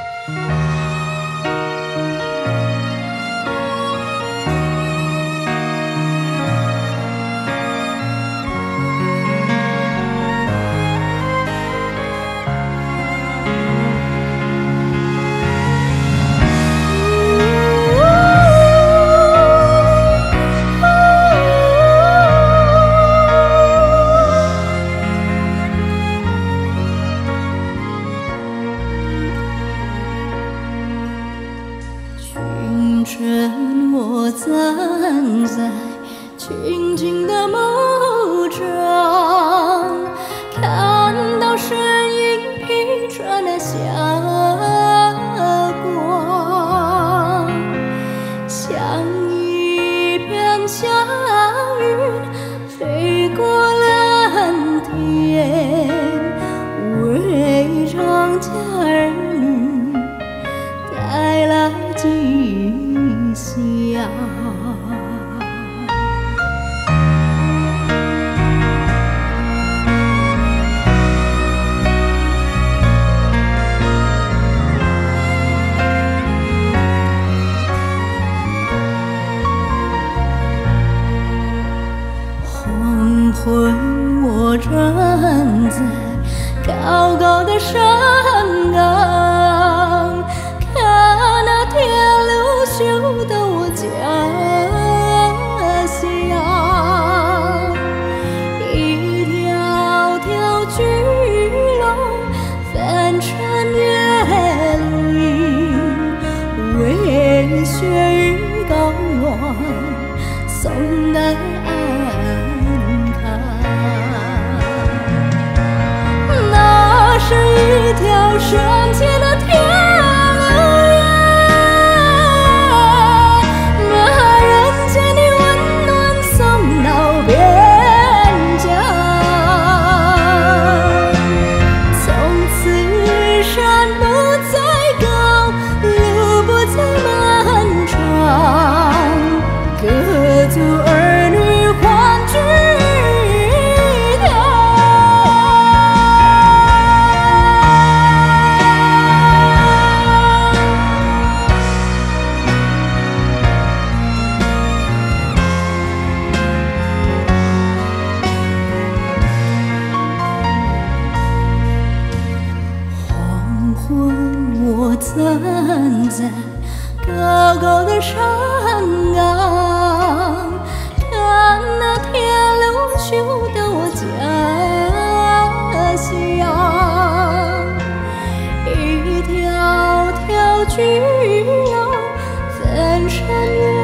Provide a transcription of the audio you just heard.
清晨，我站在清静的牧场，看到身影披穿了霞光，像一片祥云飞过蓝天，为长家儿女带来吉祥。黄昏，我站在高高的山岗，看那天流修到我家乡，一条条巨龙翻穿越岭，为雪与高原送来安康。那是一条圣洁的天路呀，把人间的温暖送到边疆。从此山不再高，路不再漫长，各族儿女欢聚一堂。黄昏，我站在高高的山岗，看那天流修到我家乡，一条条巨龙翻山越